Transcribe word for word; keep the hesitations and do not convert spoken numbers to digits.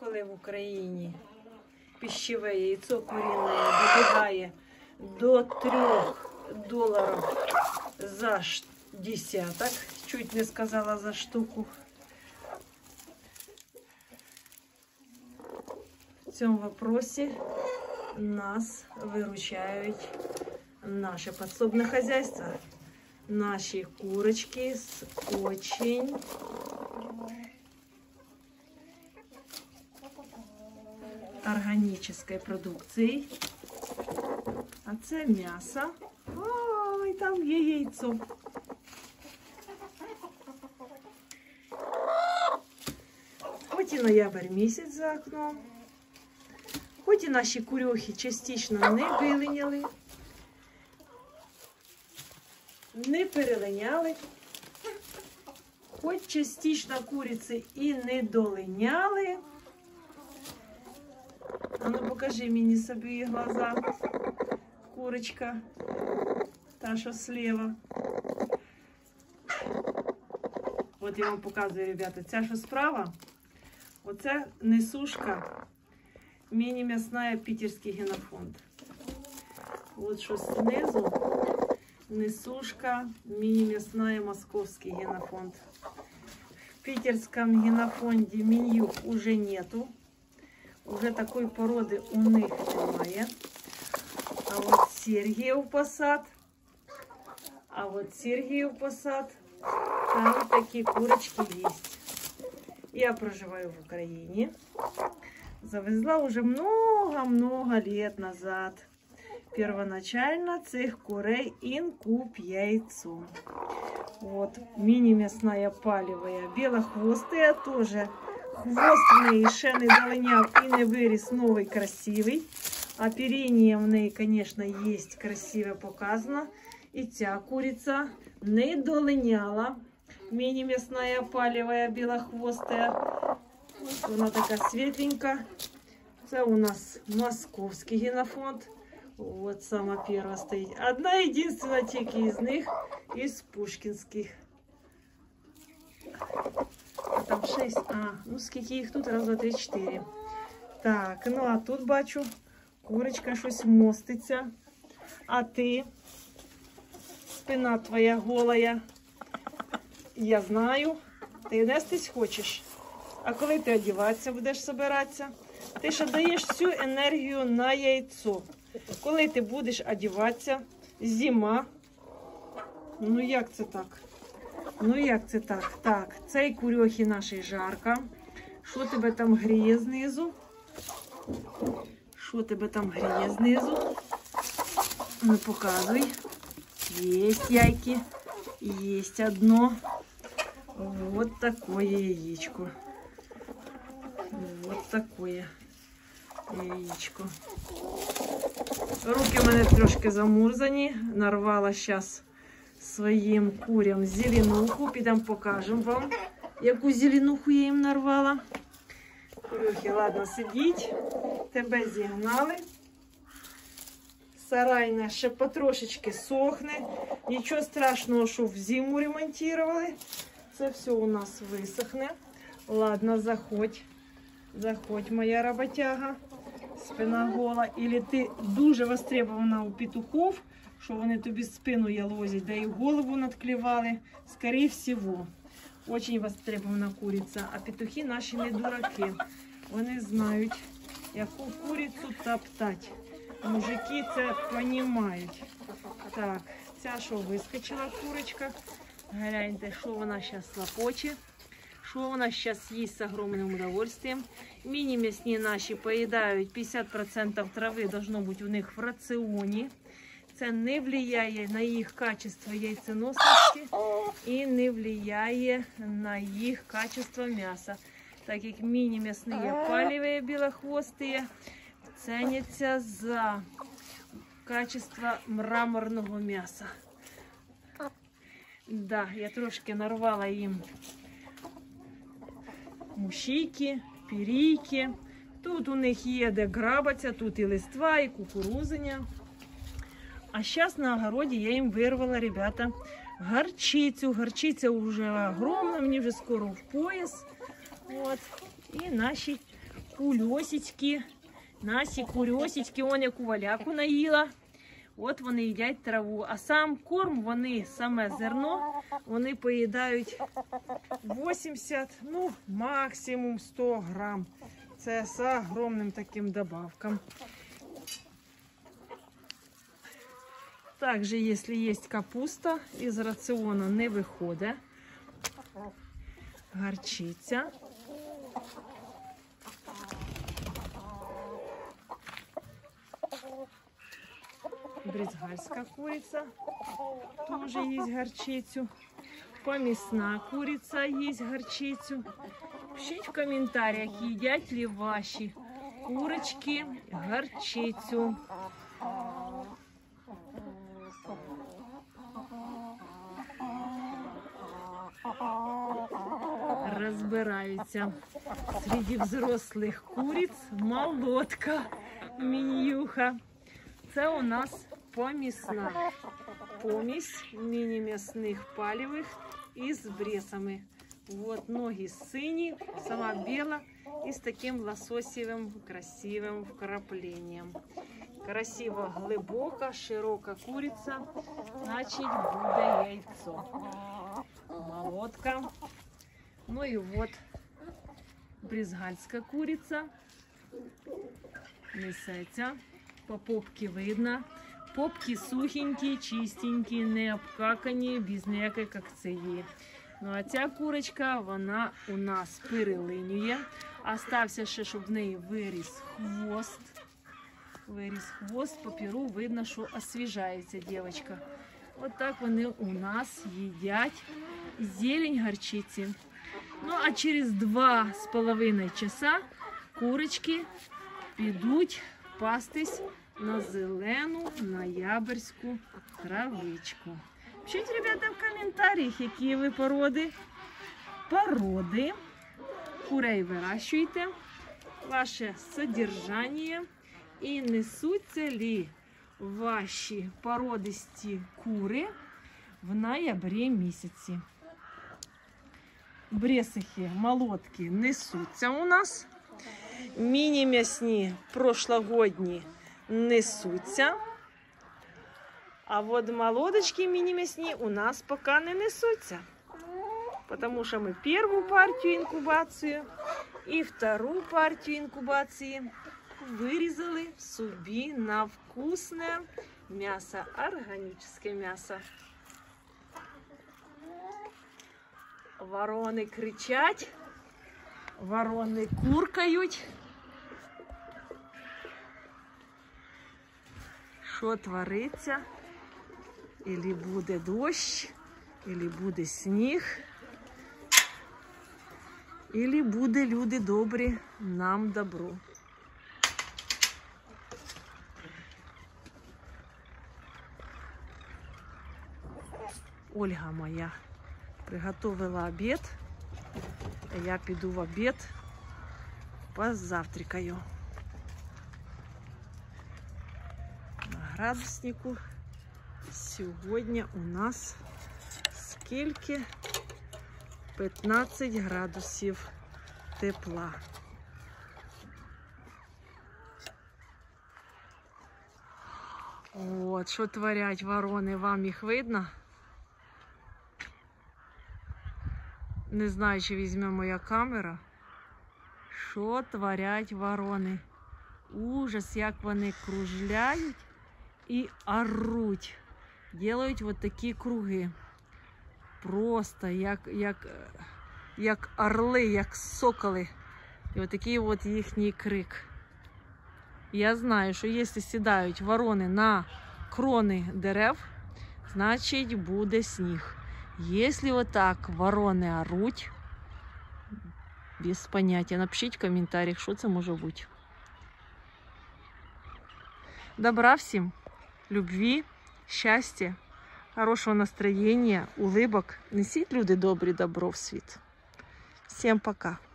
коли в Україні пищеве яйцо курине добігає до трьох доларів за десяток, чуть не сказала за штуку. В цьому вопросі нас виручають наше подсобное хозяйство, наши курочки с очень органической продукцией. А це м'ясо. Ой, там є яйцо. Хоч і ноябрь місяць за окном, хоч і наші курьохи частично не вилиняли, не перелиняли, хоч частично куриці і не долиняли. А ну покажи мені собі глаза, курочка, та що слева. От я вам показую, ребята, ця що справа, оце несушка міні-м'ясна питерський генофонд. От що знизу несушка мини-мясная московский генофонд. В питерском генофонде меню уже нету. Уже такой породы у них немає. А вот Сергиев Посад. А вот Сергиев Посад. Там такие курочки есть. Я проживаю в Украине. Завезла уже много-много лет назад. Первоначально цих курей інкуб яйцо. Вот мини-мясная палевая, белохвостая тоже. Хвост в неї ще не долиняв і не виріс новий, красивий. Оперение в неї, конечно, есть красиво показано. І ця куриця не долиняла. Мини-мясная палевая, белохвостая. Ось вона така світленька. Це у нас московський генофонд. Вот сама первая стоит. Одна единственная тільки из них из пушкинских. А там шесть. А, ну скільки їх тут? Раз, два, три, чотири. Так, ну а тут бачу, курочка щось моститься. А ти? Спина твоя голая. Я знаю. Ти нестись хочеш. А коли ти одіватися будеш собиратися? Ти ще даєш всю енергію на яйцо. Коли ти будеш одіватися, зима. Ну як це так? Ну як це так? Так, цей курьохи нашій жарко. Що тебе там гріє знизу? Що тебе там гріє знизу? Ну показуй. Есть яйки. Есть одно. Вот такое яичко. Вот такое яичко. Руки в мене трошки замурзані. Нарвала зараз своїм курям зеленуху. Підемо покажемо вам, яку зеленуху я їм нарвала. Курюхи, ладно, сидіть. Тебе зігнали. Сарайна ще потрошечки сохне. Нічого страшного, що в зиму ремонтували. Це все у нас висохне. Ладно, заходь. Заходь, моя роботяга. Спина гола. Ілі ти дуже востребована у петухов, що вони тобі спину ялозять, да і голову надклевали. Скорее всего. Очень востребована куриця. А петухи наші не дураки. Вони знають, яку курицю топтать. Мужики це розуміють. Так, ця що вискочила курочка. Гляньте, що вона зараз лапоче. Что у нас сейчас есть с огромным удовольствием. Мини-мясні наши поедают пятьдесят процентов травы, должно быть у них в рационе. Це не влияє на їх качество яйценосності і не влияє на їх качество м'яса. Так як міні-м'ясні палеві білохвості ціняться за качество мраморного м'яса. Да, я трошки нарвала їм мушійки, пірійки. Тут у них є де грабаться, тут і листва, і кукурузиня. А зараз на огороді я їм вирвала, ребята, горчицю. Горчиця вже огромна, мені вже скоро в пояс. От. І наші кульосічки. Наші курьосічки, он яку валяку наїла. От вони їдять траву. А сам корм, вони, саме зерно, вони поїдають вісімдесят, ну, максимум сто грам. Це з огромним таким добавком. Также, если есть капуста, из рациона не виходить. Горчиця. Брезгальская курица. Тоже есть горчицу. Помесна курица есть горчицу. Пишите в комментариях, едят ли ваши курочки горчицу. Разбираються среди взрослих куриц молотка, мініюха. Це у нас помісна. Помісь міні-м'ясних палівих із бресами. Вот ноги сині, сама біла і з таким лососевим красивим вкрапленням. Красиво глибока, широка куриця, значить буде яйцо. Молотка. Ну и вот брезгальская курица. Несеться. По попці видно. Попки сухенькі, чистенькі, не обкакані, без ніякої кокцеї. Ну а ця курочка, вона у нас перелинює. Остався ще, щоб в неї виріс хвост. Виріс хвост, по перу видно, що освіжається дівчинка. От так вони у нас їдять зелень горчиці. Ну, а через два з половиною часа курочки підуть пастись на зелену ноябрьську травичку. Пишіть, ребята, в коментарях, які ви породи. Породи. Курей вирощуєте. Ваше содержання. І несуться ли ваші породисті кури в ноябрі місяці. Бресихи, молотки несуться у нас. Міні-м'ясні прошлогодні несуться. А от молодочки міні-м'ясні у нас поки не несуться. Потому що ми першу партію інкубацію і втору партію інкубації вирізали собі на вкусне м'ясо, органічне м'ясо. Ворони кричать, ворони куркають. Що твориться? Ілі буде дощ, ілі буде сніг, ілі буде, люди добрі, нам добро. Ольга моя приготовила обід, а я піду в обід, позавтракаю. На градуснику сьогодні у нас скільки? п'ятнадцять градусів тепла. От, що творять ворони, вам їх видно? Не знаю, чи візьме моя камера. Що творять ворони? Ужас, як вони кружляють і оруть. Делають от такі круги. Просто як, як, як орли, як соколи. І от такий от їхній крик. Я знаю, що якщо сідають ворони на крони дерев, значить буде сніг. Если вот так ворони оруть, без поняття, напишіть в коментарях, що це може бути. Добра всім, любві, щастя, хорошого настроєння, улыбок. Несіть, люди добрі, добро в світ. Всім пока.